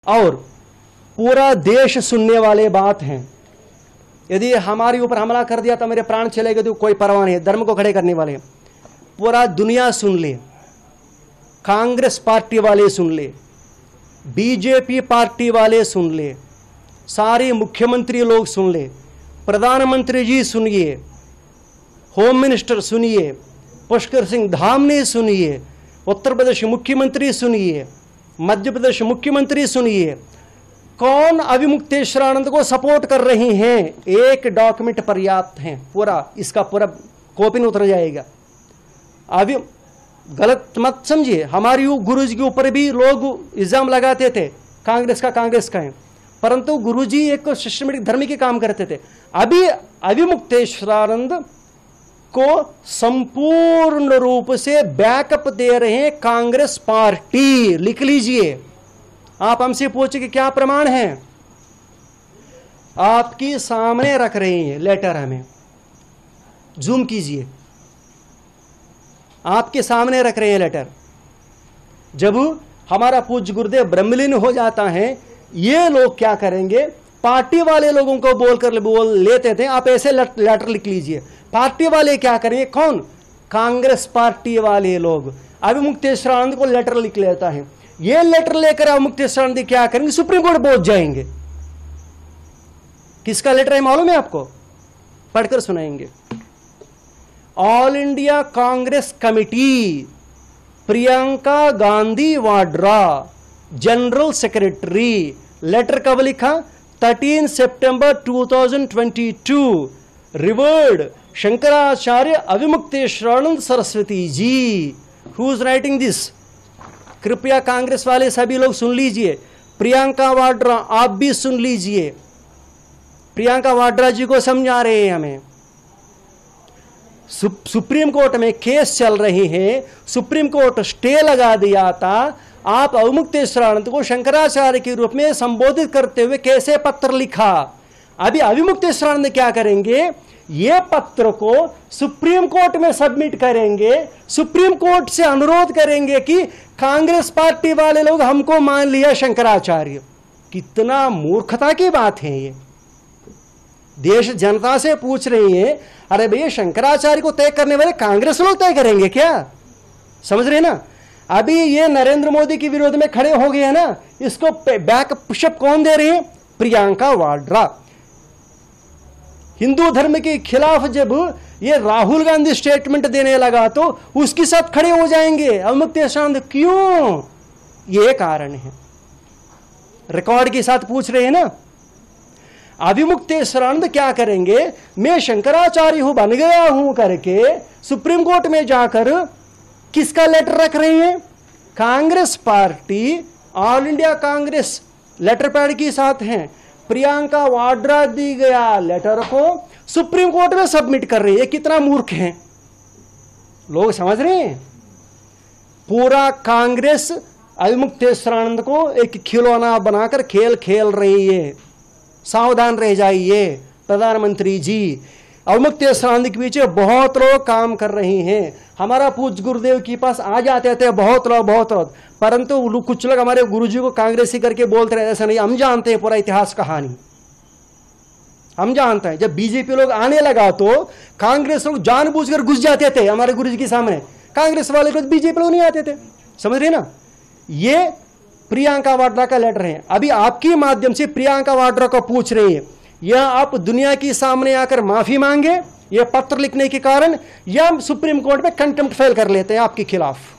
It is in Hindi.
और पूरा देश सुनने वाले बात हैं। यदि हमारे ऊपर हमला कर दिया तो मेरे प्राण चले गए तो कोई परवाह नहीं है, धर्म को खड़े करने वाले हैं। पूरा दुनिया सुन ले, कांग्रेस पार्टी वाले सुन ले, बीजेपी पार्टी वाले सुन ले, सारे मुख्यमंत्री लोग सुन ले, प्रधानमंत्री जी सुनिए, होम मिनिस्टर सुनिए, पुष्कर सिंह धामने सुनिए, उत्तर प्रदेश मुख्यमंत्री सुनिए, मध्य प्रदेश मुख्यमंत्री सुनिए, कौन अविमुक्तेश्वरानंद को सपोर्ट कर रही हैं। एक डॉक्यूमेंट पर्याप्त है, पूरा इसका पूरा कॉपी उतर जाएगा। अभी गलत मत समझिए, हमारी गुरुजी के ऊपर भी लोग इल्जाम लगाते थे कांग्रेस का है, परंतु गुरुजी एक सिस्टमेटिक धर्म के काम करते थे। अभी अविमुक्तेश्वरानंद को संपूर्ण रूप से बैकअप दे रहे हैं कांग्रेस पार्टी। लिख लीजिए, आप हमसे पूछे कि क्या प्रमाण है, आपकी सामने रख रहे हैं लेटर, हमें जूम कीजिए, आपके सामने रख रहे हैं लेटर। जब हमारा पूज्य गुरुदेव ब्रह्मलीन हो जाता है, ये लोग क्या करेंगे, पार्टी वाले लोगों को बोल लेते थे, आप ऐसे लेटर लिख लीजिए। पार्टी वाले क्या करेंगे, कौन, कांग्रेस पार्टी वाले लोग अविमुक्तेश्वरानंद को लेटर लिख लेता है। ये लेटर लेकर अविमुक्तेश्वरानंद क्या करेंगे, सुप्रीम कोर्ट पहुंच जाएंगे। किसका लेटर है मालूम है आपको, पढ़कर सुनाएंगे। All India Congress committee, Priyanka Gandhi Vadra, general secretary. Letter कब लिखा, 13 सितंबर 2022, revered Shankaracharya Avimukteshwaranand Saraswati ji. Who is writing this, कृपया कांग्रेस वाले सभी लोग सुन लीजिए, प्रियंका वाड्रा आप भी सुन लीजिए। प्रियंका वाड्रा जी को समझा रहे हैं हमें। सुप्रीम कोर्ट में केस चल रही है, सुप्रीम कोर्ट स्टे लगा दिया था। आप अविमुक्तेश्वरानंद को शंकराचार्य के रूप में संबोधित करते हुए कैसे पत्र लिखा। अभी अविमुक्तेश्वरानंद क्या करेंगे, ये पत्र को सुप्रीम कोर्ट में सबमिट करेंगे, सुप्रीम कोर्ट से अनुरोध करेंगे कि कांग्रेस पार्टी वाले लोग हमको मान लिया शंकराचार्य। कितना मूर्खता की बात है ये। देश जनता से पूछ रही है, अरे भैया शंकराचार्य को तय करने वाले कांग्रेस लोग तय करेंगे क्या, समझ रहे ना। अभी ये नरेंद्र मोदी के विरोध में खड़े हो गए हैं ना, इसको बैक पुशअप कौन दे रही है, प्रियंका वाड्रा। हिंदू धर्म के खिलाफ जब ये राहुल गांधी स्टेटमेंट देने लगा तो उसके साथ खड़े हो जाएंगे अविमुक्तेश्वरानंद। क्यों, ये कारण है। रिकॉर्ड के साथ पूछ रहे हैं ना। अविमुक्तेश्वरानंद क्या करेंगे, मैं शंकराचार्य हूं, बन गया हूं करके सुप्रीम कोर्ट में जाकर किसका लेटर रख रही है, Congress party, all India Congress letter pad के साथ हैं। प्रियंका वाड्रा दी गया लेटर को सुप्रीम कोर्ट में सबमिट कर रही है। कितना मूर्ख हैं लोग, समझ रहे हैं। पूरा कांग्रेस अविमुक्तेश्वरानंद को एक खिलौना बनाकर खेल खेल रही है। सावधान रह जाइए प्रधानमंत्री जी, अविमुक्तेश्वरानंद के पीछे बहुत लोग काम कर रहे हैं। हमारा पूज्य गुरुदेव के पास आ जाते थे बहुत लोग, परंतु कुछ लोग हमारे गुरुजी को कांग्रेसी करके बोलते रहे, ऐसा नहीं। हम जानते हैं पूरा इतिहास कहानी, हम जानते हैं। जब बीजेपी लोग आने लगा तो कांग्रेस लोग जानबूझकर घुस जाते थे हमारे गुरुजी के सामने, कांग्रेस वाले को बीजेपी लोग नहीं आते थे, समझ रहे ना। ये प्रियंका वाड्रा का लेटर है। अभी आपके माध्यम से प्रियंका वाड्रा को पूछ रही है, या आप दुनिया के सामने आकर माफी मांगे ये पत्र लिखने के कारण, या सुप्रीम कोर्ट में कंटेम्प्ट फाइल कर लेते हैं आपके खिलाफ।